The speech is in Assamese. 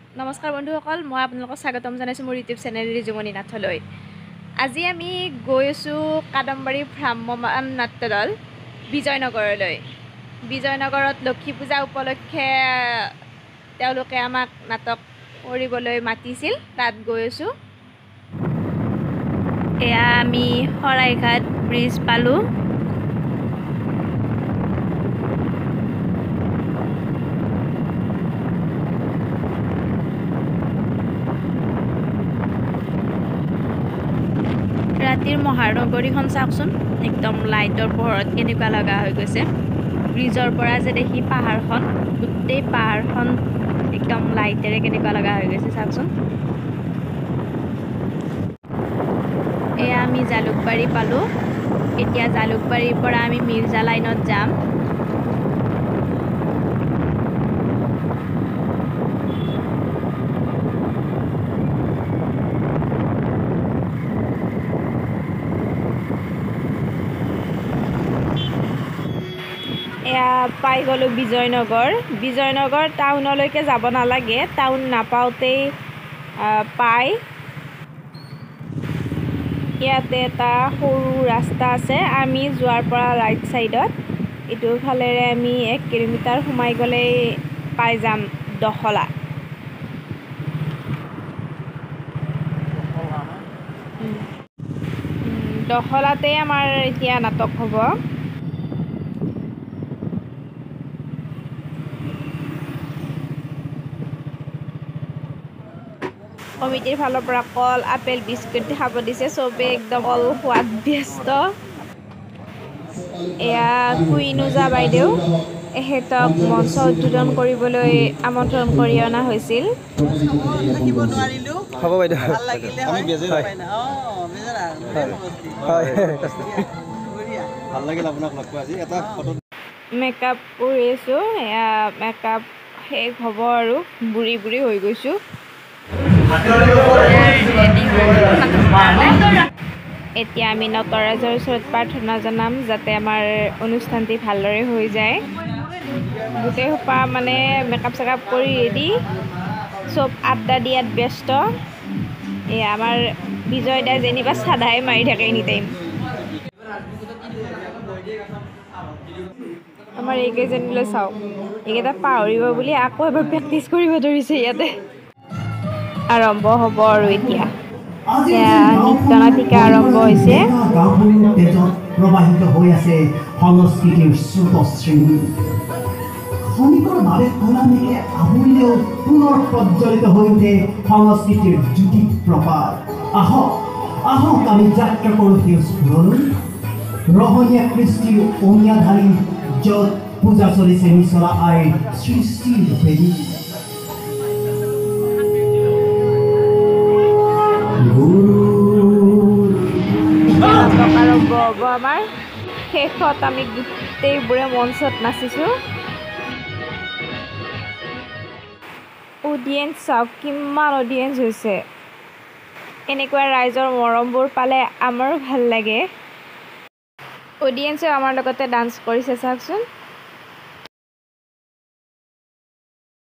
নমস্কাৰ বন্ধুসকল, মই আপোনালোকক স্বাগতম জনাইছোঁ মোৰ ইউটিউব চেনেল ৰিজুমণি নাথলৈ। আজি আমি গৈ আছোঁ কাদম্বৰী ভ্ৰাম্যমাণ নাট্য দল বিজয়নগৰলৈ। বিজয়নগৰত লক্ষী পূজা উপলক্ষে তেওঁলোকে আমাক নাটক কৰিবলৈ মাতিছিল, তাত গৈ আছোঁ। এয়া আমি শৰাইঘাট ব্ৰিজ পালোঁ। ৰাতিৰ মহানগৰীখন চাওকচোন, একদম লাইটৰ পোহৰত কেনেকুৱা লগা হৈ গৈছে। ব্ৰিজৰ পৰা যে দেখি পাহাৰখন, গোটেই পাহাৰখন একদম লাইটেৰে কেনেকুৱা লগা হৈ গৈছে চাওকচোন। এয়া আমি জালুকবাৰী পালোঁ। এতিয়া জালুকবাৰীৰ পৰা আমি মিৰ্জা লাইনত যাম। এয়া পাই গ'লোঁ বিজয়নগৰ। বিজয়নগৰ টাউনলৈকে যাব নালাগে, টাউন নাপাওঁতেই পায়। ইয়াতে এটা সৰু ৰাস্তা আছে, আমি যোৱাৰ পৰা ৰাইট ছাইডত। এইটো ফালেৰে আমি 1 কিলোমিটাৰ সোমাই গ'লেই পাই যাম দখলা। দখলাতেই আমাৰ এতিয়া নাটক হ'ব। কমিটিৰ ফালৰ পৰা কল, আপেল, বিস্কুট খাব দিছে, চবেই একদম কল খোৱাত ব্যস্ত। এয়া কুইনোজা বাইদেউ, এখেতক মঞ্চ উদ্বোধন কৰিবলৈ আমন্ত্ৰণ কৰি অনা হৈছিল। মেকআপ কৰি আছোঁ, এয়া মেকআপ শেষ হ'ব আৰু বুঢ়ী বুঢ়ী হৈ গৈছোঁ। এতিয়া আমি নটৰাজৰ ওচৰত প্ৰাৰ্থনা জনাম যাতে আমাৰ অনুষ্ঠানটি ভালদৰে হৈ যায়। গোটেই সোপা মানে মেকআপ চেকআপ কৰি ৰেডি, চব আড্ডা দিয়াত ব্যস্ত। এয়া আমাৰ বিজয় দাই যেনিবা চাদাই মাৰি থাকে এনি টাইম। আমাৰ এইকেইজনীলৈ চাওক, এইকেইটা পাহৰিব বুলি আকৌ এবাৰ প্ৰেক্টিচ কৰিব ধৰিছে। ইয়াতে আৰম্ভ হ'ব আৰু এতিয়া নৃত্য নাটিকা আৰম্ভ হৈছে। প্ৰবাহিত হৈ আছে সংস্কৃতিৰ স্ৰোতস্বিনী। ক্ষণিকৰ বাবে কলামেঘে আৱৰিলেও পুনৰ প্ৰজ্বলিত হৈ উঠে সংস্কৃতিৰ জ্যোতি প্ৰভাত। আহক আহক আমি যাত্ৰা কৰোঁ সেই স্ফুৰণলৈ, ৰহণীয়া কৃষ্টিৰ অমিয়াধাৰী, য'ত পূজা চলিছে নিচলা আইৰ সৃষ্টিৰ ভেদি। নাটক আৰম্ভ হ'ব আমাৰ। শেষত আমি গোটেইবোৰে মঞ্চত নাচিছোঁ। অডিয়েঞ্চ চাওক, কিমান অডিয়েঞ্চ হৈছে। এনেকুৱা ৰাইজৰ মৰমবোৰ পালে আমাৰো ভাল লাগে। অডিয়েঞ্চেও আমাৰ লগতে ডান্স কৰিছে চাওকচোন।